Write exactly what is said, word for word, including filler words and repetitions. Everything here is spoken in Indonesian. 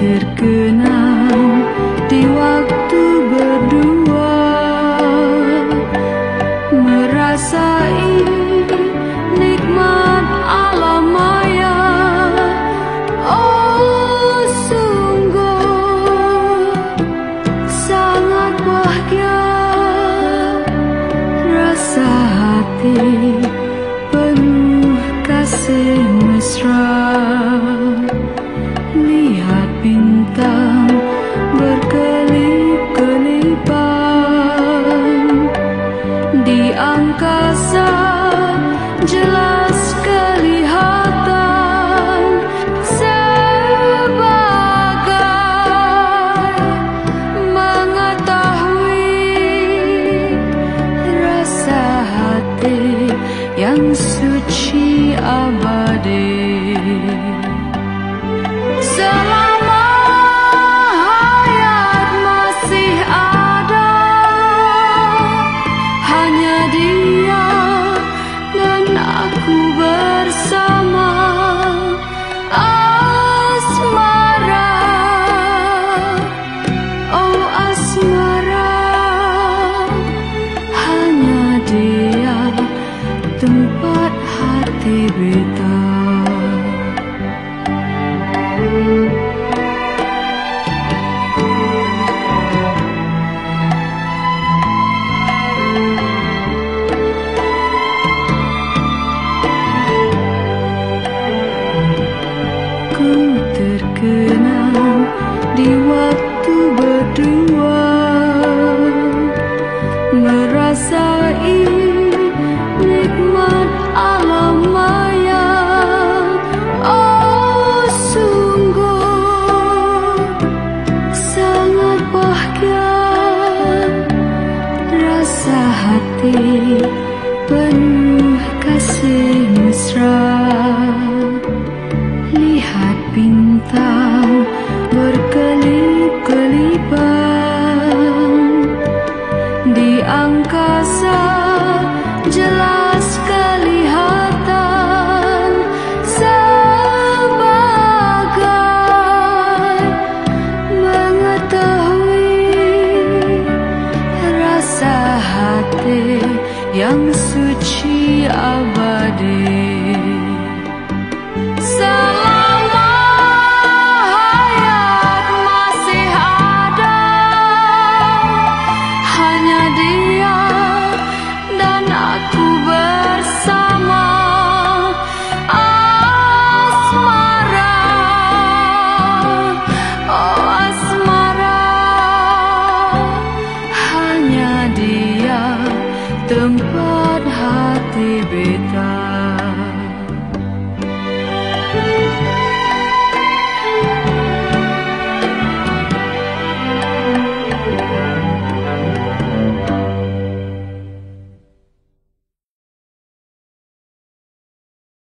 terkenang di waktu berdua, merasai nikmat alam maya. Oh, sungguh sangat bahagia, rasa hati penuh kasih mesra. Lihat bintang berkelip-kelipan di angkasa, jelas kelihatan sebagai mengetahui rasa hati yang suci abadi. Selama hayat masih ada, hanya dia dan aku bersama. Asmara, oh asmara, hanya dia tempat hati beta. Ku terkenang di waktu berdua, merasai nikmat alam maya. Oh, sungguh sangat bahagia, rasa hati penuh kasih mesra. Lihat bintang berkelip-kelipan di angkasa, jelas kelihatan sebagai mengetahui rasa hati yang suci abadi. Selama hayat masih ada, hanya dia dan aku bersama. Asmara, oh asmara, hanya dia tempat hati beta.